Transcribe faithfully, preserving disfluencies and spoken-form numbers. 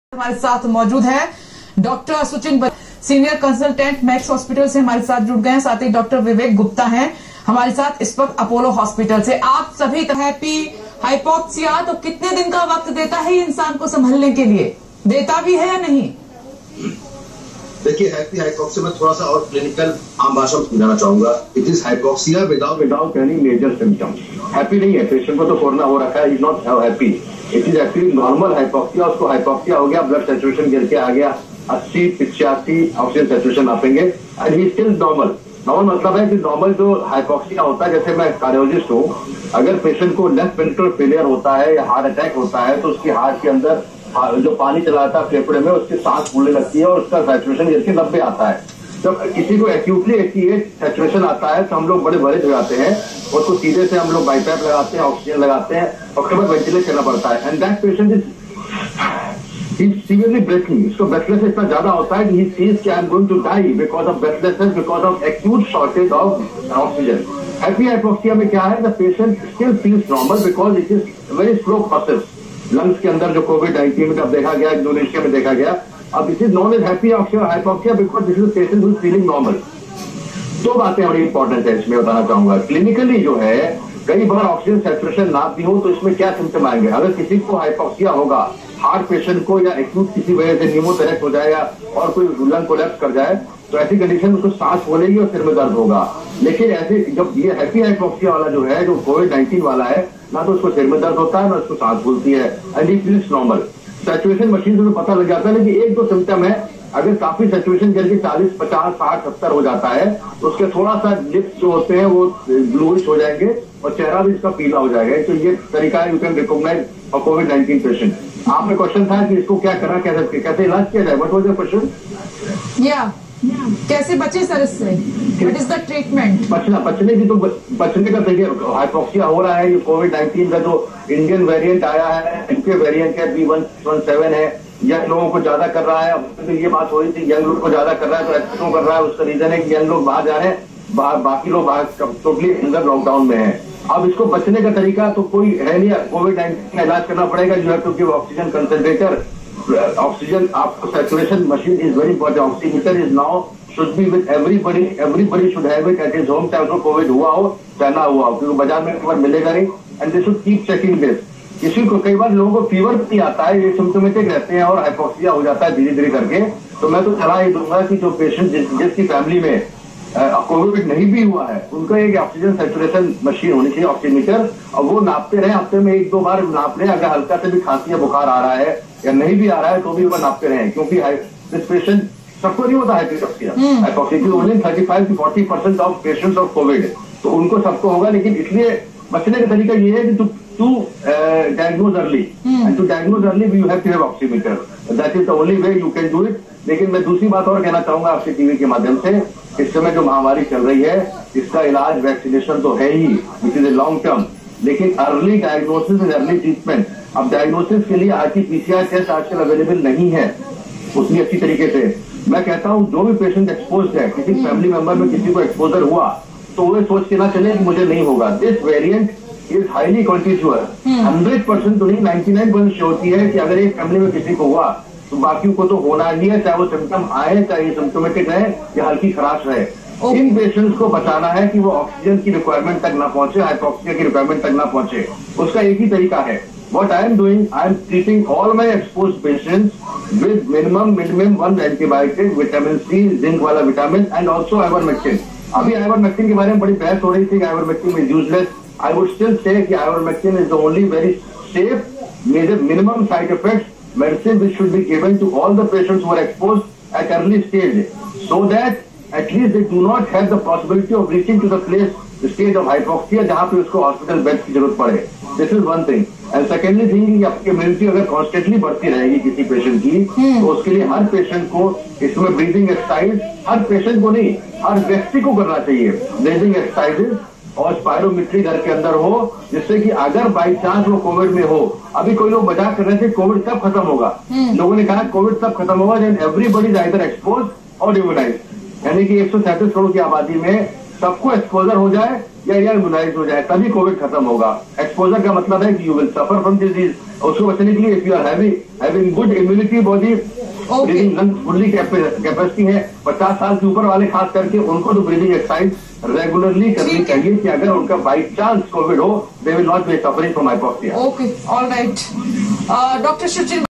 हमारे साथ मौजूद है doctor Suchin, senior consultant Max hospital से हमारे साथ जुड़ गए हैं। साथ ही डॉक्टर विवेक गुप्ता हैं हमारे साथ इस वक्त अपोलो हॉस्पिटल से। आप सभी हैप्पी हाइपोक्सिया तो कितने दिन का वक्त देता है इंसान को संभलने के लिए, देता भी है या नहीं? देखिए, हैप्पी हाइपोक्सिया में थोड़ा सा और क्लिनिकल आम भाषा में समझाना चाहूंगा। It is hypoxia without without any major symptom. Happy नहीं है, पेशेंट को तो कोरोना हो रखा है, is not happy. It is actually normal hypoxia. उसको हाइपोक्सिया हो गया, ब्लड सेचुरेशन गिर के आ गया अस्सी पिचासी ऑक्सीजन सेचुरेशन नापेंगे and he still normal. Normal मतलब है कि नॉर्मल जो हाइपोक्सिया होता है, जैसे मैं कार्डियोलॉजिस्ट हूँ, अगर पेशेंट को लेफ्ट वेंट्रिकल फेलियर होता है या हार्ट अटैक होता है तो उसकी हार्ट के अंदर जो पानी चला जाता है फेफड़े में, उसकी सांस फूलने लगती है और उसका सेचुरेशन गिर के नब्बे आता है। जब किसी को एक्यूटली अट्ठासी सेचुरेशन आता है तो हम लोग बड़े बड़े हो जाते हैं, उसको सीधे से हम लोग बाईपैप लगाते हैं, ऑक्सीजन लगाते हैं और उसके बाद वेंटिलेट करना पड़ता है। And that patient is severely breathing. इसको ब्रेथलेस इतना ज्यादा होता है कि ही सीज कि I am going to die because of breathlessness, because of acute shortage of oxygen. Happy hypoxia में क्या है, the patient still feels normal because it is very slow process. Lungs के अंदर जो कोविड नाइनटीन में देखा गया, इंडोनेशिया में देखा गया, अब this is known as happy hypoxia because this is patient who is feeling normal. दो बातें बड़ी इंपॉर्टेंट है इसमें बताना चाहूंगा। क्लिनिकली जो है, कई बार ऑक्सीजन सेचुरेशन ना भी हो तो इसमें क्या सिम्टम आएंगे। अगर किसी को हाइपोक्सिया होगा, हार्ट पेशेंट को, या एक्यूट किसी वजह से न्यूमोथोरेक्स हो जाए या और कोई लंग कोलैप्स कर जाए, तो ऐसी कंडीशन में उसको सांस फूलेगी और सिर में दर्द होगा। लेकिन ऐसे जब ये हैप्पी हाइपोक्सिया वाला जो है, जो कोविड नाइनटीन वाला है, ना तो उसको सिर में दर्द होता है ना उसको सांस फूलती है, and he feels normal. Saturation machine से पता लग जाता है, लेकिन एक दो सिम्टम है। अगर काफी सैचुरेशन करके चालीस पचास साठ सत्तर हो जाता है तो उसके थोड़ा सा लिप्स जो होते हैं वो ब्लूइश हो जाएंगे और चेहरा भी इसका पीला हो जाएगा। तो ये तरीका है, you can recognise for covid nineteen patient. आपने क्वेश्चन था कि इसको क्या करना, कैसे कैसे इलाज किया जाए, व्हाट वाज योर क्वेश्चन? या कैसे बचे सर इससे, व्हाट इज द ट्रीटमेंट? बचना बचने की तो बचने का तरीका, हाइपोक्सिया हो रहा है, ये कोविड नाइनटीन का जो इंडियन वेरिएंट आया है, इनके वेरिएंट है बी वन वन सेवन है, यंग लोगों को ज्यादा कर रहा है। अब तो ये बात हो रही थी यंग लोग को ज्यादा कर रहा है, तो ऐसा क्यों कर रहा है? उसका रीजन है कि यंग लोग बाहर जा रहे हैं, बा, बाकी लोग बाहर टोटली अंदर लॉकडाउन में है। अब इसको बचने का तरीका तो कोई है नहीं, कोविड नाइनटीन का इलाज करना पड़ेगा। You have to give oxygen concentrator, oxygen आपको saturation machine is very important. Oximeter is now should be with everybody, everybody should have it at his home, चाहे उसको कोविड हुआ हो चाहे ना हुआ हो, क्योंकि बाजार में एक बार मिलेगा नहीं। And they should keep checking this. किसी को कई बार लोगों को फीवर भी आता है, ये सिम्टोमेटिक रहते हैं और हाइपोक्सिया हो जाता है धीरे धीरे करके। तो मैं तो सलाह ये दूंगा कि जो पेशेंट जिस, जिसकी फैमिली में कोविड नहीं भी हुआ है, उनका एक ऑक्सीजन सेचुरेशन मशीन होनी चाहिए, ऑक्सीमीटर, और वो नापते रहे। हफ्ते में एक दो बार नाप रहे। अगर हल्का से भी खांसी या बुखार आ रहा है या नहीं भी आ रहा है तो भी वो नापते रहे, क्योंकि दिस पेशेंट सबको नहीं होता hypoxia. Hypoxia only thirty five to forty percent of patients of covid, तो उनको सबको होगा। लेकिन इसलिए बचने का तरीका ये है कि to to diagnose early, and to diagnose early you have to have oximeter, that is the only way you can do it. लेकिन मैं दूसरी बात और कहना चाहूंगा आपके टीवी के माध्यम से, इस समय जो महामारी चल रही है, इसका इलाज वैक्सीनेशन तो है ही, which is a long term, लेकिन early diagnosis and early treatment. अब डायग्नोसिस के लिए आरटीपीसीआर टेस्ट आजकल अवेलेबल नहीं है उतनी अच्छी तरीके से। मैं कहता हूं जो भी पेशेंट एक्सपोज है, किसी फैमिली मेंबर में किसी को एक्सपोजर हुआ, तो वो सोच के ना चले कि मुझे नहीं होगा। This variant is highly contagious, hundred percent तो नहीं, नाइन्टी नाइन परसेंट श्योरिटी है कि अगर एक फैमिली में किसी को हुआ तो बाकी को तो होना ही है, चाहे वो सिम्टम आए, चाहे सिम्टोमेटिक रहे या हल्की खराश रहे। okay. इन पेशेंट्स को बचाना है कि वो ऑक्सीजन की रिक्वायरमेंट तक ना पहुंचे, हाइपोक्सिया की रिक्वायरमेंट तक ना पहुंचे। उसका एक ही तरीका है, what I am doing, I am treating all my exposed patients with minimum minimum one antibiotic, vitamin C, zinc वाला विटामिन, and also ivermectin। अभी ivermectin के बारे में बड़ी बहस हो रही थी कि ivermectin is useless। I would still say कि ivermectin is the only very safe, major minimum side effects medicine which should be given to all the patients who are exposed at early stage, so that at least they do not have the possibility of reaching to the place, the stage of hypoxia, जहाँ पे उसको hospital bed की जरूरत पड़े। This is one thing. And secondly thing, आपकी immunity अगर constantly बढ़ती रहेगी किसी पेशेंट की, तो उसके लिए हर पेशेंट को इसमें ब्रीदिंग एक्सरसाइज, हर पेशेंट को नहीं, हर व्यक्ति को करना चाहिए ब्रीदिंग एक्सरसाइजेज और स्पायरोमेट्री घर के अंदर हो, जिससे कि अगर बाई चांस वो कोविड में हो। अभी कोई लोग मजाक कर रहे थे कोविड कब खत्म होगा, लोगों ने कहा कोविड तब खत्म होगा जब एवरीबडी इज आइदर एक्सपोज और इम्यूनाइज, यानी कि एक सौ सैंतीस करोड़ की आबादी में सबको एक्सपोजर हो जाए या या इम्यूनाइज हो जाए तभी कोविड खत्म होगा। एक्सपोजर का मतलब है कि you will suffer from disease. उसको बचने के लिए if you are having having good immunity body, breathing lungs fully capacity है, पचास साल के ऊपर वाले खास करके उनको तो ब्रीदिंग एक्सरसाइज रेगुलरली करनी चाहिए कि अगर उनका बाई चांस कोविड हो they will not be suffering from hypoxia. Okay, all right. Doctor Suchin